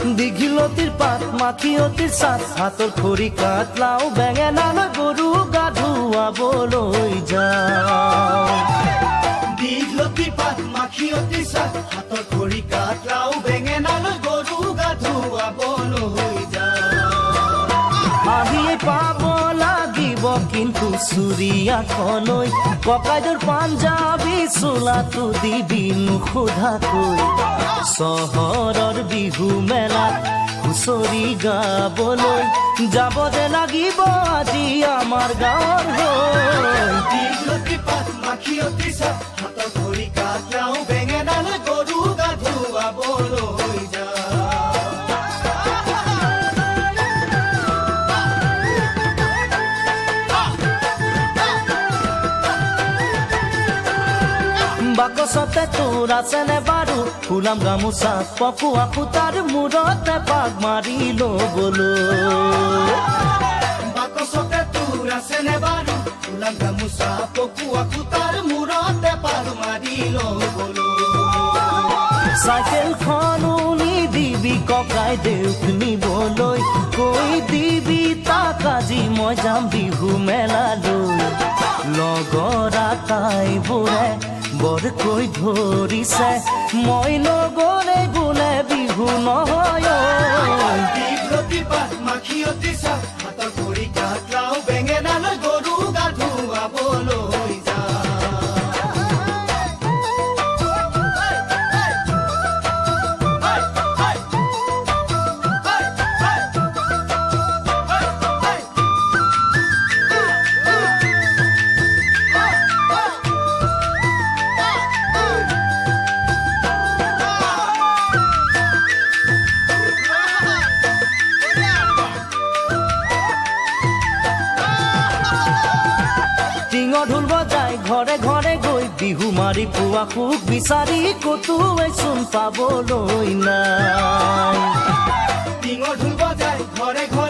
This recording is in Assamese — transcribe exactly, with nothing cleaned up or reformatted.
দীঘিলতিৰ পাত মাখিয়তিৰ চাত হাতৰ খৰি কাট লাও বেঙেনালৈ গৰু গা ধুৱাবলৈ যাওঁ দীঘিলতিৰ পাত মাখিয়তিৰ চাত হাতৰ খৰি কাট লাও বেঙেনালৈ গৰু গা ধুৱাবলৈ যাওঁ আহিয়ে পাব লাগিব কিন্তু চুৰিয়াখনৈ ককাইদেউৰ পাঞ্জাবী চোলাটো দিবি নোসোধাকৈ চহৰৰ বিহু মেলাত হুঁচৰি গাবলৈ যাব যে লাগিব আজি আমাৰ গাঁৱৰ হৈ দীঘিলতিৰ পাত মাখিয়তিৰ চাত হাতৰ খৰি কাট লাও বেঙেনালৈ গৰু গা ধুৱাবলৈ যাওঁ বাকচতে তোৰ আছেনে বাৰু ফুলাম গামোচা পকোৱা সূতাৰ মূৰতে পাক মাৰি ল'বলৈ বাকচতে তোৰ আছেনে বাৰু ফুলাম গামোচা পকোৱা সূতাৰ মূৰতে পাক মাৰি ল'বলৈ চাইকেলখনো নি দিবি ককাই দেউক নিবলৈ কৈ দিবি তাক আজি মই যাম বিহু মেলালৈ লগৰ আটাইবোৰে বৰকৈ ধৰিছে মই নগলে বোলে বিহু নহয় দীঘিলতিৰ পাত মাখিয়তিৰ চাত হাতৰ খৰি কাট লাও বেঙেনালৈ গৰু গা ধুৱাবলৈ যাওঁ ঢোল বজাই ঘৰে ঘৰে গৈ বিহু মাৰি পোৱা সুখ বিচাৰি কতোৱে চোন পাবলৈ নাই টিঙৰ ঢোল বজাই ঘৰে ঘৰে